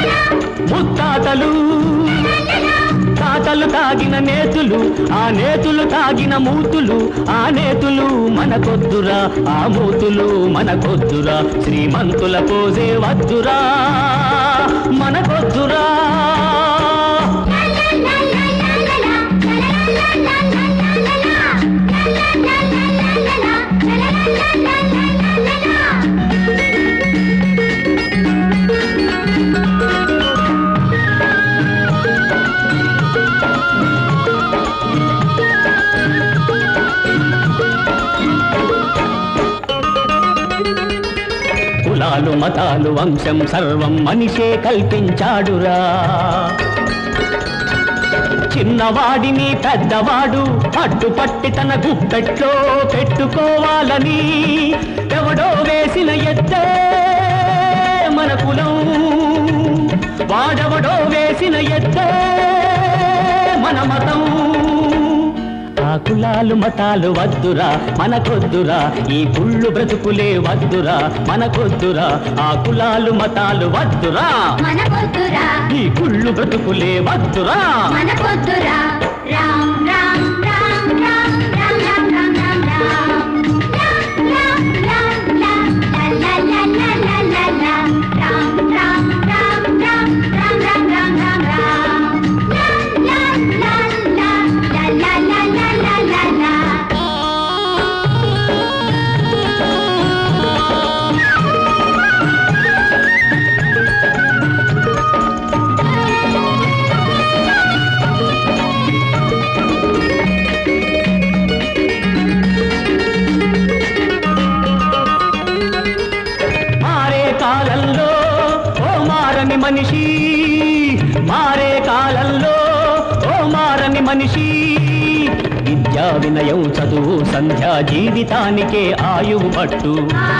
ముత్తాతలు తాతలు తాగిన నేతులు, ఆ నేతులు తాగిన మూతులు, ఆ నేతులు మనకొద్దురా, ఆ మూతులు మనకొద్దురా, శ్రీమంతుల పోజే వద్దురా మనకొద్దురా. కులాలు మతాలు వంశం సర్వం మనిషే కల్పించాడురా. చిన్నవాడిని పెద్దవాడు పట్టుపట్టి తన గుప్పెట్లో పెట్టుకోవాలని ఎవడో వేసిన ఎత్తే మన కులం, వాడెవడో వేసిన ఎత్తే మన మతం. ఆ కులాలు మతాలు వద్దురా మనకొద్దురా, ఈ కుళ్ళు బ్రతుకులే వద్దురా మనకొద్దురా. ఆ కులాలు మతాలు వద్దురా మనకొద్దురా, ఈ కుళ్ళు బ్రతుకులే వద్దురా మనకొద్దురా. రామ్ రామ్ రామ్ రామ్ రామ్ రామ్ రామ్ రామ్ రామ్ రామ్ రామ్ లా లా లా లా లా లా రామ్ రామ్ రామ్ రామ్ రామ్ రామ్ రామ్ రామ్ రామ్ లా లా లా లా లా లా లా లా లా లా. మనిషి మారే కాలంలో ఓ మారని మనిషి, విద్యా వినయం చదువు సంధ్యా జీవితానికే ఆయువు పట్టు.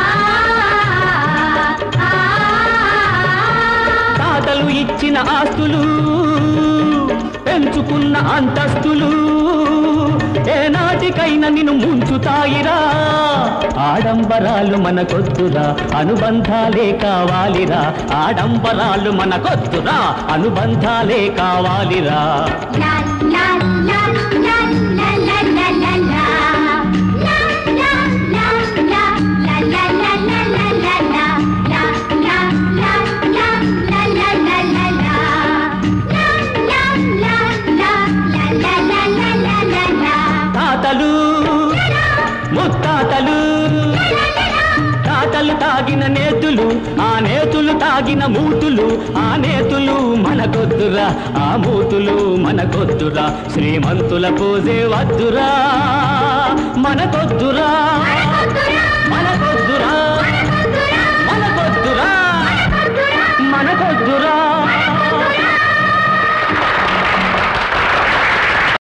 తాతలు ఇచ్చిన ఆస్తులు పెంచుకున్న అంతస్తులు ఏనాటికైనా నిన్ను ముంచుతాయిరా. ఆడంబరాలు మనకొద్దురా, అనుబంధాలే కావాలిరా. ఆడంబరాలు మనకొద్దురా, అనుబంధాలే కావాలిరా. తాతలు ముత్తాతలు తాతలు తాగిన నేతులు, ఆ నేతులు తాగిన మూతులు, ఆ నేతులు మనకొద్దురా, ఆ మూతులు మనకొద్దురా, శ్రీమంతుల పోజే వద్దురా మనకొద్దురా మన